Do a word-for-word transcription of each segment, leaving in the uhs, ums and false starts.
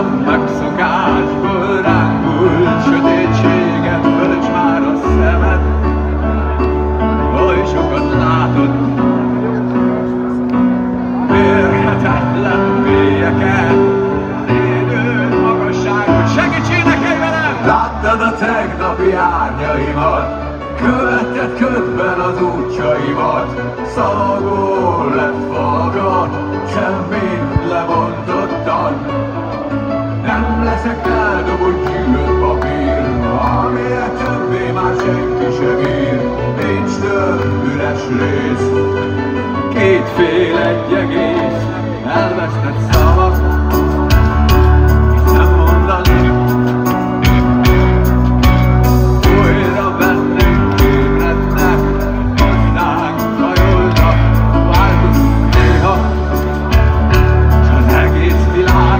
a megszokásból rángult sötétséget, tölts már a szemed, oly sokat látod, mérhetetlen mélyeket, védő magasságot, segíts énekelj velem! Láttad a tegnapi árnyaimat, követted ködben az útjaimat, szalagó lett falgat, semmit lebontottad. Nem leszek eldobott gyűlölt papír, amire többé már senki sem ír. Nincs több üres rész, két fél egy egész, elvesztett szavak, nem mondani. Újra bennünk ébrednek, hozzánk hajolnak, változunk néha, s az egész világ.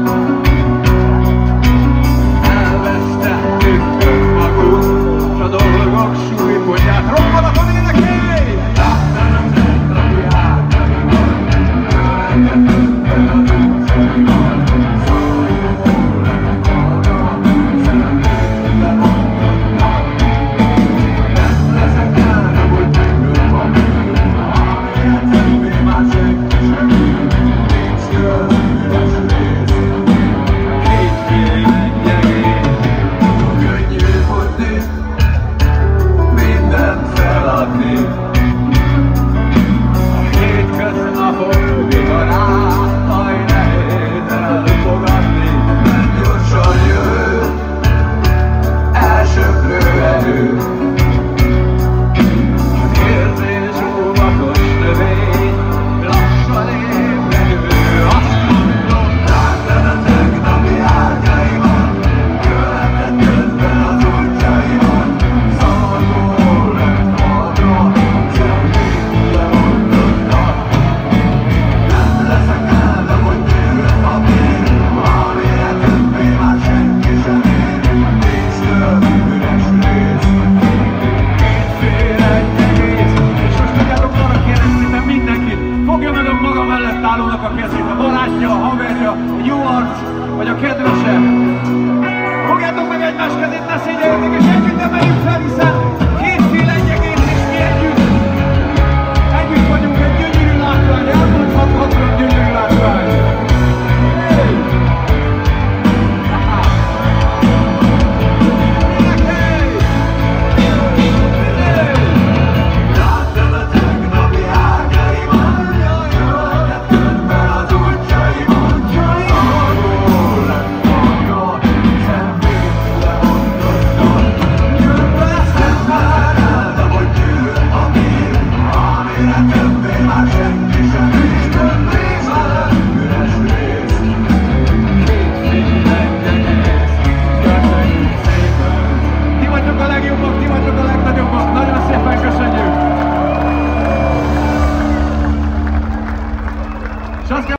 Elvesztettük önmagunk, s a dolgok súlypontját robbanak a énekelj! Láttad a tegnapi árnyaimat, követted ködben az útjaimat, szalagó lett falgat, semmit lebontottad. Nem leszek eldobott gyűlölt papír, amire többé már senki sem ír. Nincs több üres rész, két fél egy egész. Könnyű futni, mindent feladni, a hétköznapok viharát, haj nehéz elfogadni. Nem gyorsan jövő, elsöprő erő, az érzés óvatos növény, lassan ébredő. Azt mondom, láttad a tegnapi árnyaimat, követted ködben az útjaimat, szalagó lett falgat, semmit lebontottad. Nem leszek eldobott gyűlölt papír, amire többé már senki sem ír. Nincs több üres rész, két fél egy egész. És most tudjátok, arra kérem szépen mindenkit, fogja meg a maga mellett állónak a kezét, a barátja, a haverja, egy jó arc, vagy a kedvese. Fogjátok meg egymás kezét, ne szégyeljetek, és együtt emeljük fel, hiszen